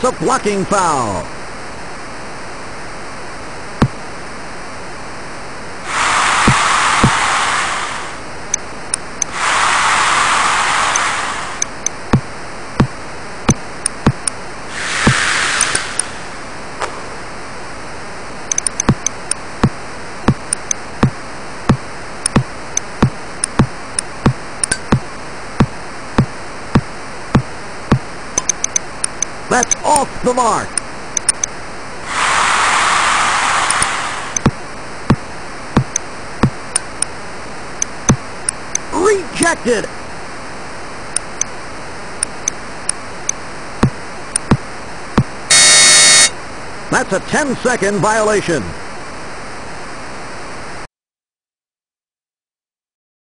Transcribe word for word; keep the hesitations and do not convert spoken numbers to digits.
That's a blocking foul. That's off the mark. Rejected. That's a ten second violation.